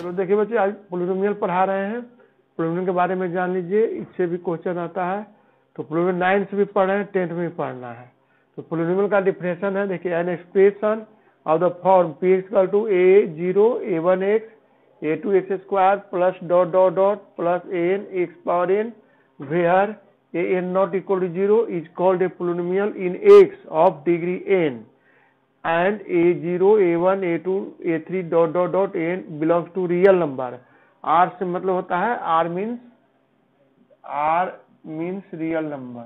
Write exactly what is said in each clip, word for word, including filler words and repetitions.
चलो देखिए बच्चे, आज पोलिनोमियल पढ़ा रहे हैं। पोलिनोमियल के बारे में जान लीजिए, इससे भी क्वेश्चन आता है। तो पोलिनोमियल नाइन्थ से भी पढ़ रहे हैं, टेंथ में भी पढ़ना है। तो पोलिनोमियल का डिफिनेशन है, देखिए an expression of the form p equal to a zero a one x a two x square plus dot dot dot plus n x power n where a n not equal to zero is called a polynomial in x of degree n and a zero a one a two a three dot dot dot n belongs to real number। r से मतलब होता है r means r means real number,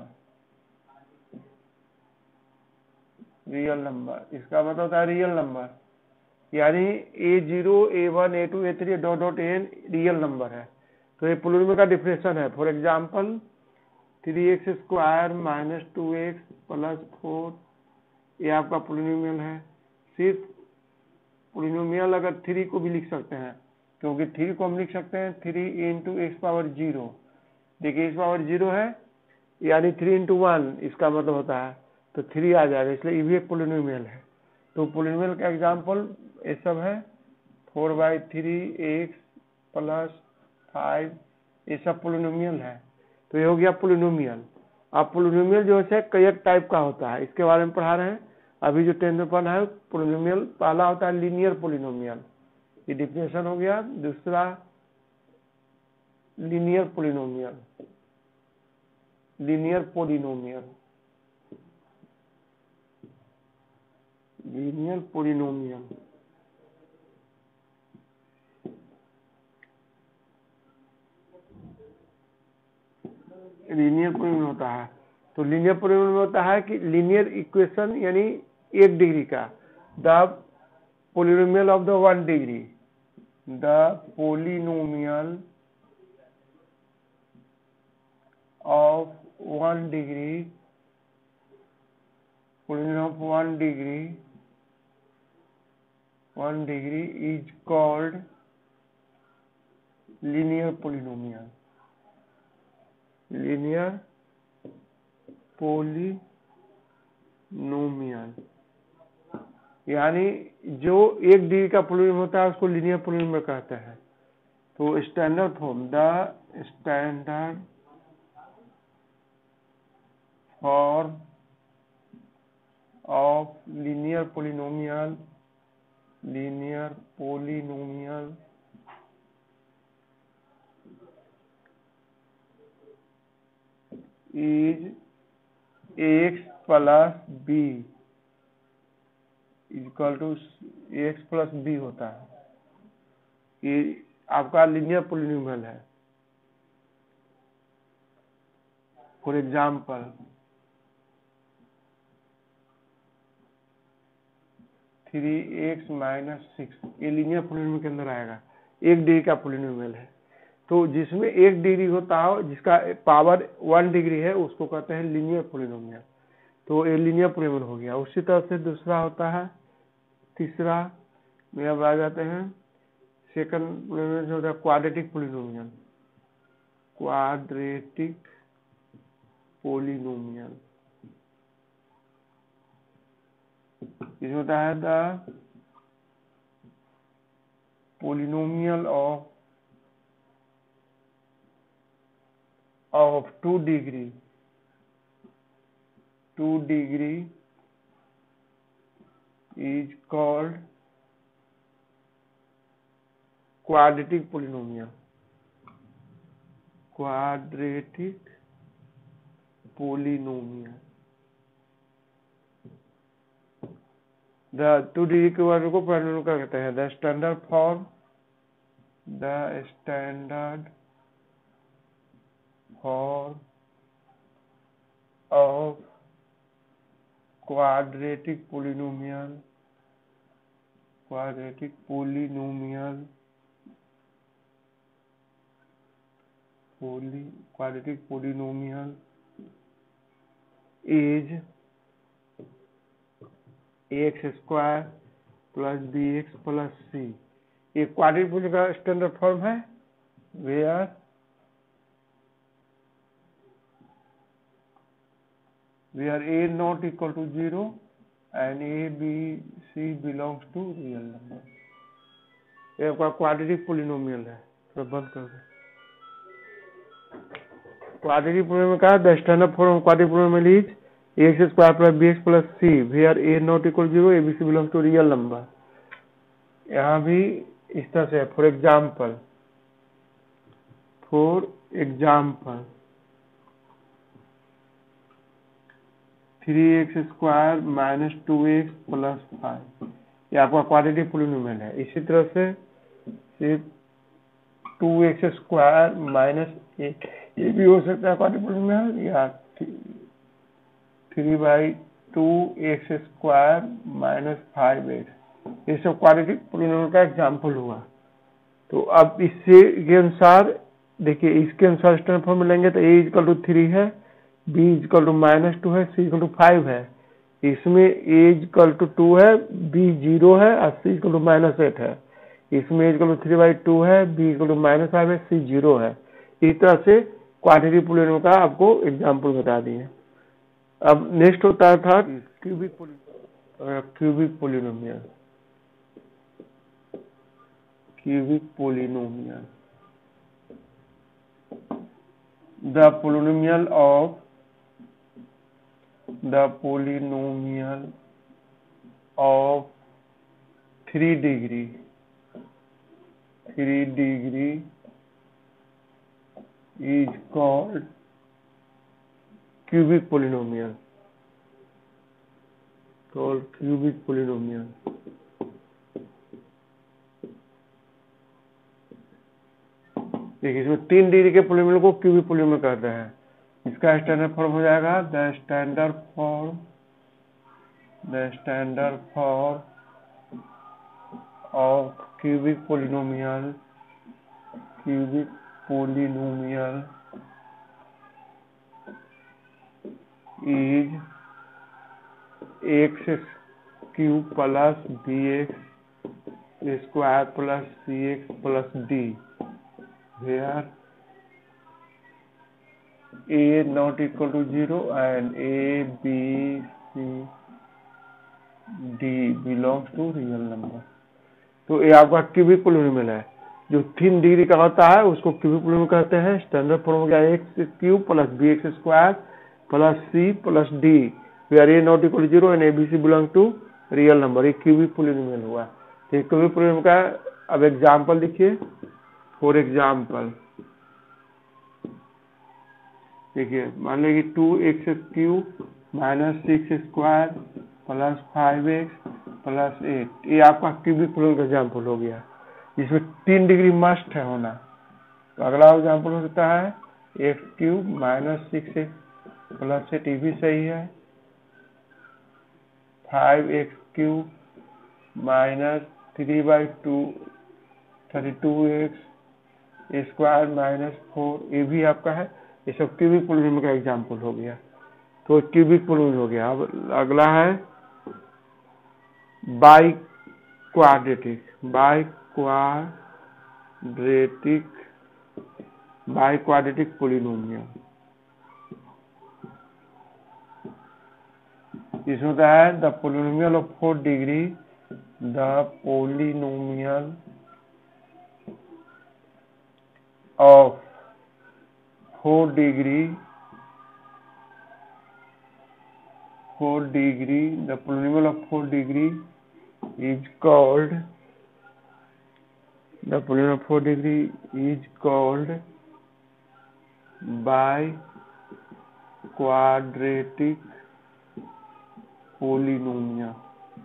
real number इसका मतलब होता है real number, यानी a zero a one a two a three dot dot n real number है। तो ये पोलिनोमियल का डिफिनेशन है। For example three x square minus two x plus four, ये आपका पोलिनोमियल है। सिर्फ पोलिनोमियल अगर थ्री को भी लिख सकते हैं, क्योंकि थ्री को हम लिख सकते हैं three into x power zero. देखिए एक्स पावर जीरो है, यानी थ्री इंटू वन इसका मतलब होता है तो थ्री आ जाएगा, इसलिए ये भी एक पोलिनोमियल है। तो पोलिनोमियल का एग्जाम्पल ये सब है, four by three x plus five, ये सब पोलिनोमियल है। तो ये हो गया पोलिनोमियल। अब पोलिनोमियल जो है कई टाइप का होता है, इसके बारे में पढ़ा रहे हैं। अभी जो टेंथ में पढ़ा है पोलिनोमियल, पहला होता है लीनियर पोलिनोमियल, ये डिफिनेशन हो गया। दूसरा linear polynomial, linear polynomial, linear polynomial linear polynomial होता है। तो लीनियर पोलिनोमियल होता है कि लीनियर इक्वेशन यानी एक डिग्री का, the polynomial of the one degree, the polynomial of one degree, polynomial of one degree one degree is called linear polynomial, linear polynomial, यानी जो एक डिग्री का पोलिनोमियल होता है उसको लीनियर पोलिनोमियल कहते हैं। तो standard form, the standard form of linear polynomial, linear polynomial is x plus b equal to x plus b होता है। ये आपका लीनियर पोलिनोमियल है। For example three x minus six, ये लीनियर पोलिनोमियल के अंदर आएगा, एक डिग्री का पोलिनोमियल है। तो जिसमें एक डिग्री होता हो, जिसका पावर वन डिग्री है, उसको कहते हैं लीनियर पोलिनोमियल। तो ये लीनियर पोलिनोमियल हो गया। उसी तरह से दूसरा होता है, तीसरा में अब आ जाते हैं सेकंड पोलिनोमियल जो होता है क्वाड्रेटिक पोलिनोमियल, क्वाड्रेटिक पोलिनोमियल इसमें होता है the polynomial of of two degree two degree is called quadratic polynomial, quadratic polynomial। the two degree के वर्ग को polynomial कहते हैं। the standard form the standard form of quadratic polynomial, quadratic polynomial poly quadratic polynomial is x square plus b x plus c. ये quadratic polynomial का standard form है, where where a not equal to zero and a b c belongs to real number। ये आपका quadratic polynomial है, तो बंद कर दो। क्वाड्रेटिक पोलिनोमियल का the standard form of quadratic polynomial is x square plus b x plus c where a not equal zero, a b c belongs to real number. यहाँ भी इस तरह से, for example for example three x square minus two x plus five, ये आपका quadratic polynomial है। इसी तरह से सिर्फ टू एक्स स्क्वायर माइनस एक, ये भी हो सकता है क्वाड्रेटिक पोलिनोमियल, या three by two x square minus five x, ये सब क्वाड्रेटिक पोलिनोमियल का एग्जाम्पल हुआ। तो अब इससे के अनुसार देखिए, इसके अनुसार स्टैंडर्ड फॉर्म में लेंगे तो ए इक्वल टू थ्री है, b equal to minus two है, सी इक्वल टू फाइव है। इसमें ए इक्वल टू टू है, बी जीरो है और c equal to minus eight है। इसमें a equal to three by two है, b equal to minus five है, सी जीरो है। इस तरह से क्वाड्रेटिक पोलिनोमियल का आपको एग्जाम्पल बता दिए। अब नेक्स्ट होता था cubic polynomial. Cubic polynomial cubic polynomial the polynomial of the polynomial of three degree three degree is called cubic polynomial called cubic polynomial। देखिए, इसमें तीन डिग्री के पोलिनोमियल को क्यूबिक पोलिनोमियल कहते हैं। इसका स्टैंडर्ड फॉर्म हो जाएगा the standard form the standard form of cubic polynomial cubic polynomial is x cube plus b x square plus c x plus d where a not equal to zero and a b c d belongs to real number। तो ये आपका cubic polynomial है। जो तीन degree का होता है उसको क्यूबिक पोलिनोमियल कहते हैं। स्टैंडर्ड फॉर्म हो गया x cube plus b x square plus c plus d where a not equal to zero and a b c belong to real number. ये क्यूबिक पोलिनोमियल हुआ। तो क्यूबिक पोलिनोमियल का अब example लिखिए। For example देखिए, मान लीजिए two x cube minus six square plus five x plus eight, ये आपका क्यूबिक पोलिनोमियल का एग्जाम्पल हो गया। इसमें तीन डिग्री मस्ट है होना। तो अगला एग्जाम्पल हो सकता है x cube minus six x plus eight, ये भी सही है। Five x cube minus three by two thirty two x square minus four, ये भी आपका है। ये सब क्यूबिक पोलिनोमियल का एग्जाम्पल हो गया। तो क्यूबिक पोलिनोमियल हो गया। अब अगला है biquadratic biquadratic biquadratic polynomial. इसमें होता है the polynomial of four degree the polynomial of four degree four degree the polynomial of four degree is called the polynomial of four degree is called by quadratic polynomial।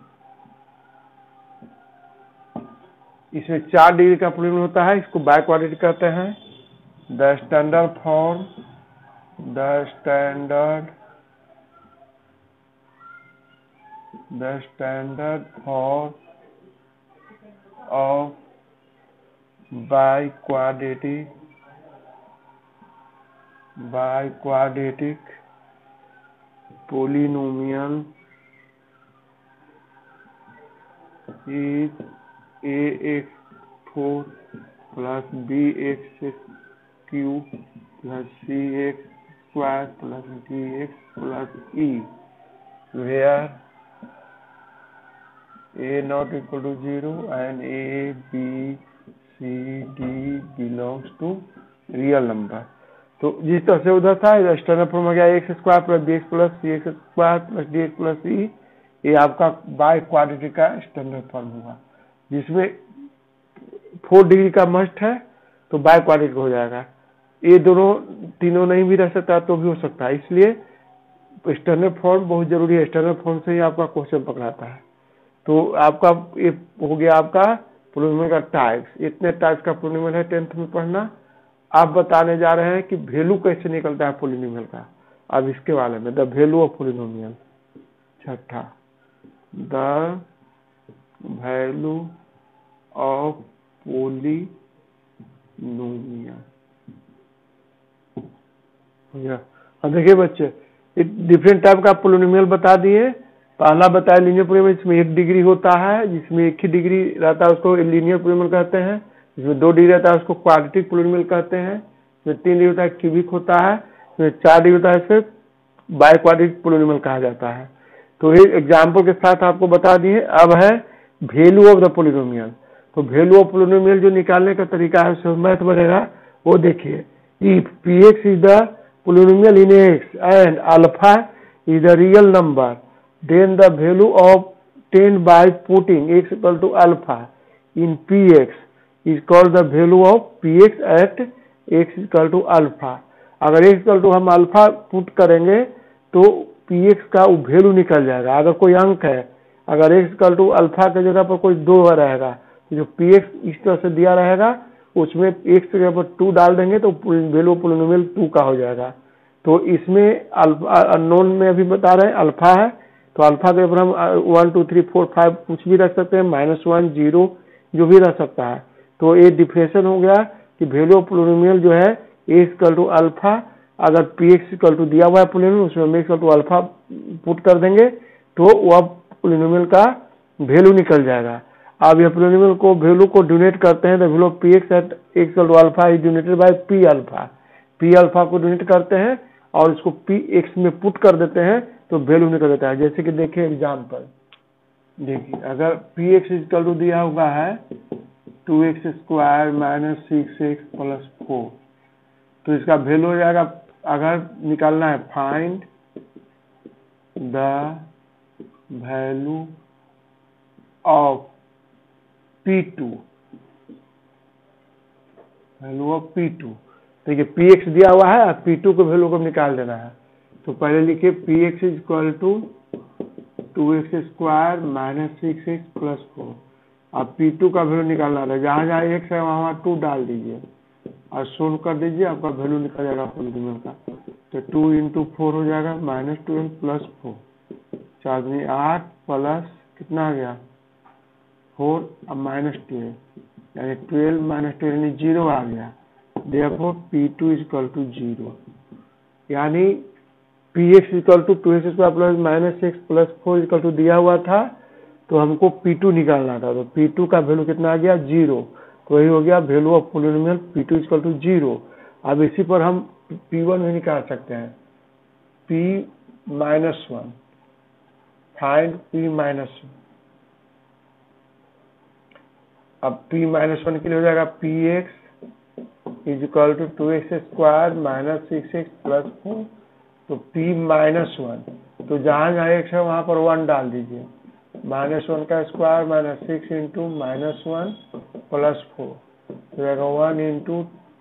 इसमें चार degree का polynomial होता है, इसको by quadratic कहते हैं। The standard form the standard the standard form of biquadratic biquadratic polynomial is a x four plus b x cube plus c x square plus d x plus e where a not equal to zero and a b c d belongs to real number. तो जिस तरह से उधर था standard form हो गया x square plus b x plus c x square plus d x plus c, ये आपका बाय क्वाड्रेटिक का स्टैंडर्ड फॉर्म होगा, जिसमें फोर डिग्री का मस्ट है तो बाय क्वाड्रेटिक हो जाएगा। ये दोनों तीनों नहीं भी रह सकता तो भी हो सकता है, इसलिए स्टैंडर्ड फॉर्म बहुत जरूरी है। स्टैंडर्ड फॉर्म से ही आपका क्वेश्चन पकड़ाता है। तो आपका ये हो गया आपका पोलिनोमियल का टाइप्स। इतने टाइप्स का पोलिनोमियल है टेंथ में पढ़ना। आप बताने जा रहे हैं कि वैल्यू कैसे निकलता है पोलिनोमियल का। अब इसके बारे में द वैल्यू ऑफ पोलिनोमियल। छठा, द वैल्यू ऑफ पोलिनोमियल हो गया। अब देखिए बच्चे, डिफरेंट टाइप का पोलिनोमियल बता दिए। पहला बताया लीनियर पोलिनोमियल, जिसमें एक डिग्री होता है, जिसमें एक ही डिग्री रहता है उसको लीनियर पोलिनोमियल कहते हैं। जिसमें दो डिग्री रहता है उसको क्वाड्रेटिक पोलिनोमियल कहते हैं। जिसमें तीन डिग्री होता है क्यूबिक होता है। जिसमें चार डिग्री होता है इसे बाय क्वाड्रेटिक पोलिनोमियल कहा जाता है। तो ये एग्जाम्पल के साथ आपको बता दिए। अब है वैल्यू ऑफ द पोलिनोमियल। तो वैल्यू ऑफ पोलिनोमियल जो निकालने का तरीका है उसमें मैथ बनेगा, वो देखिए। If p x is the polynomial in x and alpha is a real number, then the value obtained by putting x equal to alpha in px is called the value of px at x equal to alpha। अगर x equal to हम alpha put करेंगे तो px का value निकल जाएगा। अगर कोई अंक है, अगर x equal to अल्फा की जगह पर कोई दो रहेगा तो जो px इस तरह से दिया रहेगा उसमें x की जगह पर टू डाल देंगे तो वैल्यू पोलिनोमियल टू का हो जाएगा। तो इसमें अल्फा अननोन में अभी बता रहे हैं अल्फा है, तो अल्फा के ऊपर हम one two three four five कुछ भी रख सकते हैं, माइनस वन जीरो जो भी रख सकता है। तो ये डिफरेंशिएशन हो गया कि वैल्यू ऑफ पोलिनोमियल जो है ए इक्वल टू अल्फा। अगर पी एक्स इक्वल टू दिया हुआ है पोलिनोमियल, उसमें हम इक्वल टू अल्फा पुट कर देंगे तो वह पोलिनोमियल का वैल्यू निकल जाएगा। अब यह पोलिनोमियल को वैल्यू को डोनेट करते हैं, तो value of P X at X equal to alpha is donated by P alpha. P alpha को डोनेट करते हैं और इसको पी एक्स में पुट कर देते हैं तो वैल्यू निकल जाता है। जैसे कि देखिए एग्जाम्पल, देखिए अगर पी एक्स इक्वल टू दिया हुआ है two x square minus six x plus four, तो इसका वैल्यू हो जाएगा, अगर निकालना है find the value of P two, value of P two. देखिए पी एक्स दिया हुआ है, पी टू को वैल्यू को निकाल देना है। तो पहले लिखिए P x is equal to two x square minus six x plus four. अब पी टू का वैल्यू निकालना है, जहाँ जहाँ एक्स है वहाँ वहाँ टू डाल दीजिए और सोल्व कर दीजिए, आपका वैल्यू निकल जाएगा पोलिनोमियल का। तो टू इंटू फोर हो जाएगा माइनस ट्वेल्व प्लस फोर, चार दूनी आठ प्लस कितना आ गया फोर, अब माइनस ट्वेल्व, यानी ट्वेल्व माइनस ट्वेल्व यानी जीरो आ गया। Therefore P two is equal to zero, यानी px equal to two x square plus minus X plus four equal to दिया हुआ था, तो हमको पी टू निकालना था। तो पी टू का वैल्यू कितना आ गया जीरो, तो वही हो गया value of polynomial P two equal to zero. अब इसी पर हम पी वन भी निकाल सकते हैं, p minus one, find p minus one. अब p माइनस वन के लिए हो जाएगा P x is equal to two x square minus six x plus four. तो p माइनस वन, तो जहां जहां एक्स है वहां पर वन डाल दीजिए, माइनस वन का square minus six into minus one plus four, तो जाएगा one into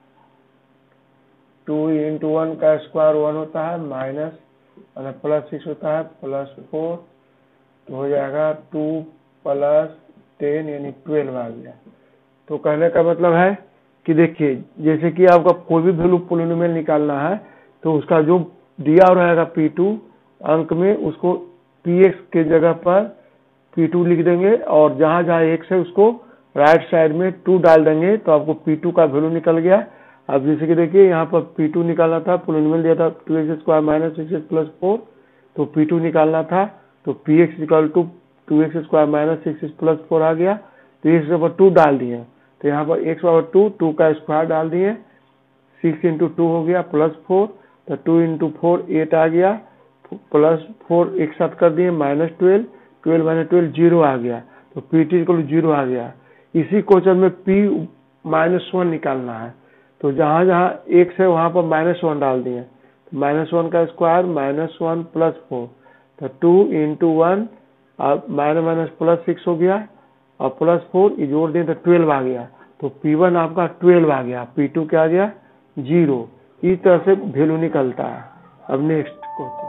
two into one का स्क्वायर वन होता है माइनस प्लस सिक्स होता है प्लस फोर, तो हो जाएगा टू प्लस टेन यानी ट्वेल्व आ गया। तो कहने का मतलब है कि देखिए जैसे कि आपका कोई भी वैल्यू पोलिनोमियल निकालना है तो उसका जो दिया रहेगा पी टू अंक में, उसको px के जगह पर पी टू लिख देंगे और जहां जहां x है उसको राइट साइड में टू डाल देंगे, तो आपको पी टू का वैल्यू निकल गया। अब जैसे कि देखिए यहाँ पर पी टू निकालना था, पोलिनोमियल दिया था two x square minus six x plus four, तो पी टू निकालना था, तो P X equal to two x square minus six x plus four आ गया। तो एक्स पर टू डाल दिए, तो यहाँ पर एक्स पावर टू, टू का स्क्वायर डाल दिए, सिक्स इंटू टू हो गया प्लस फोर, तो टू इंटू फोर एट आ गया, प्लस फोर एक साथ कर दिए minus twelve, twelve minus twelve zero आ गया। तो P T equal to zero आ गया। इसी क्वेश्चन में पी माइनस वन निकालना है, तो जहां जहां एक्स है वहां पर माइनस वन डाल दिए, तो माइनस वन का square minus one plus four, तो two into one minus minus plus six हो गया, और प्लस फोर ये जोड़ दें तो ट्वेल्व आ गया। तो पी वन आपका ट्वेल्व आ गया, पी टू क्या आ गया जीरो। इस तरह से वैल्यू निकलता है। अब नेक्स्ट क्वेश्चन